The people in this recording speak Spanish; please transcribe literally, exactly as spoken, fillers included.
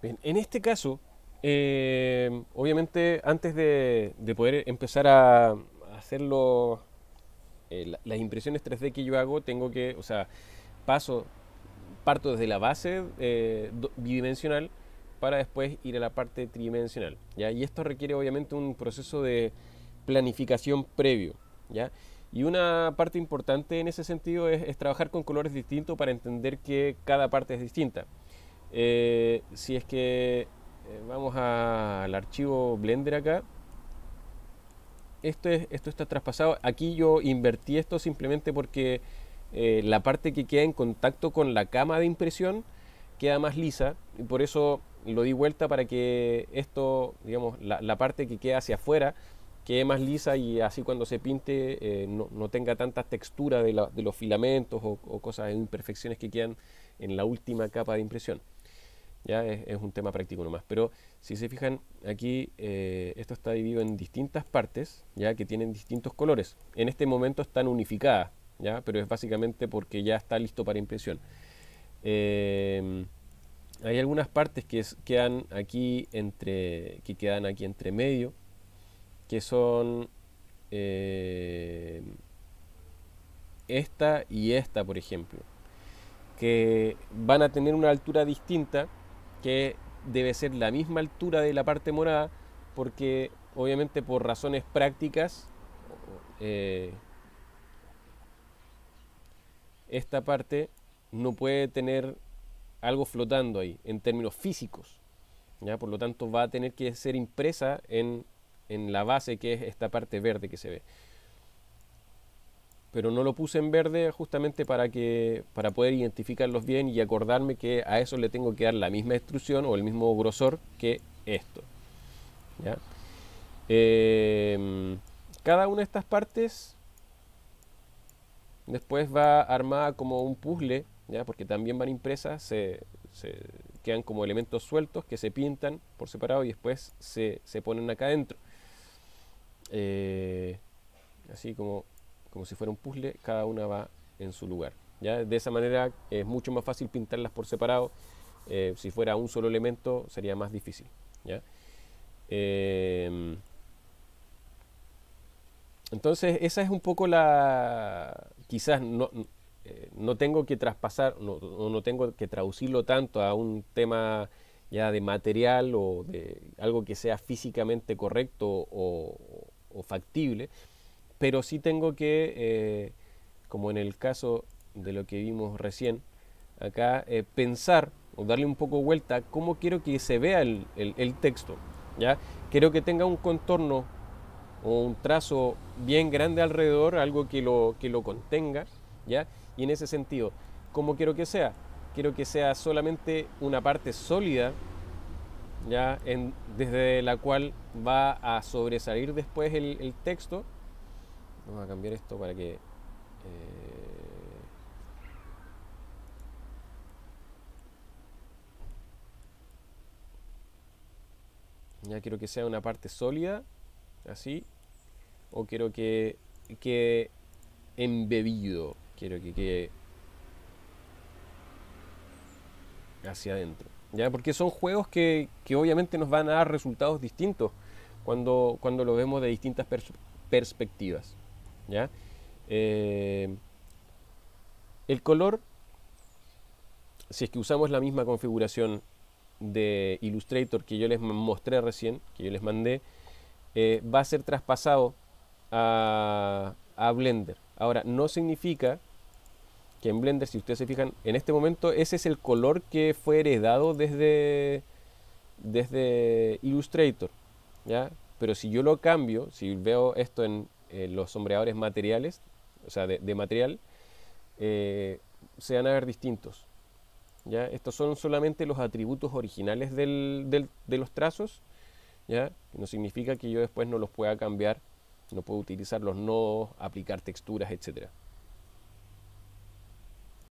Bien, en este caso, eh, obviamente antes de, de poder empezar a hacerlo, eh, la- las impresiones tres D que yo hago, tengo que, o sea, paso, parto desde la base eh, do- bidimensional para después ir a la parte tridimensional, ¿ya? Y esto requiere obviamente un proceso de planificación previo, ¿ya? Y una parte importante en ese sentido es, es trabajar con colores distintos para entender que cada parte es distinta. Eh, si es que eh, vamos a- al archivo Blender acá, esto, es, esto está traspasado. Aquí yo invertí esto simplemente porque eh, la parte que queda en contacto con la cama de impresión queda más lisa y por eso lo di vuelta para que esto, digamos, la, la parte que queda hacia afuera quede más lisa y así cuando se pinte eh, no, no tenga tanta textura de, la- de los filamentos o, o cosas, imperfecciones que quedan en la última capa de impresión. Ya es, es un tema práctico nomás. Pero si se fijan, aquí eh, esto está dividido en distintas partes, ya que tienen distintos colores. En este momento están unificadas, ya, pero es básicamente porque ya está listo para impresión. Eh, Hay algunas partes que es- quedan aquí entre, que quedan aquí entre medio, que son eh, esta y esta, por ejemplo, que van a tener una altura distinta, que debe ser la misma altura de la parte morada, porque obviamente por razones prácticas, eh, esta parte no puede tener algo flotando ahí, en términos físicos, ¿ya? Por lo tanto va a tener que ser impresa en, en la base, que es esta parte verde que se ve. Pero no lo puse en verde justamente para que para poder identificarlos bien y acordarme que a eso le tengo que dar la misma extrusión o el mismo grosor que esto, ¿ya? Eh, Cada una de estas partes después va armada como un puzzle, ¿ya? Porque también van impresas, se, se quedan como elementos sueltos que se pintan por separado y después se, se ponen acá adentro. Eh, Así como, como si fuera un puzzle, cada una va en su lugar. ¿Ya? De esa manera es mucho más fácil pintarlas por separado. Eh, si fuera un solo elemento sería más difícil. ¿Ya? Eh, entonces esa es un poco la... Quizás no, eh, no tengo que traspasar, no, no tengo que traducirlo tanto a un tema ya de material o de algo que sea físicamente correcto o, o factible, pero sí tengo que, eh, como en el caso de lo que vimos recién, acá eh, pensar o darle un poco vuelta cómo quiero que se vea el, el, el texto. ¿Ya? Quiero que tenga un contorno o un trazo bien grande alrededor, algo que lo, que lo contenga, ¿ya? Y en ese sentido, ¿cómo quiero que sea? Quiero que sea solamente una parte sólida, ¿ya? En, desde la cual va a sobresalir después el, el texto. Vamos a cambiar esto para que... eh, ya quiero que sea una parte sólida, así, o quiero que quede embebido, quiero que quede hacia adentro. ¿Ya? Porque son juegos que, que obviamente nos van a dar resultados distintos cuando, cuando lo vemos de distintas pers perspectivas. ¿Ya? Eh, el color, si es que usamos la misma configuración de Illustrator que yo les mostré recién, que yo les mandé, eh, va a ser traspasado a, a Blender. Ahora, no significa que en Blender, si ustedes se fijan, en este momento ese es el color que fue heredado desde, desde Illustrator, ¿ya? Pero si yo lo cambio, si veo esto en eh, los sombreadores materiales, o sea, de, de material, eh, se van a ver distintos, ¿ya? Estos son solamente los atributos originales del, del, de los trazos, ¿ya? No significa que yo después no los pueda cambiar, no puedo utilizar los nodos, aplicar texturas, etcétera.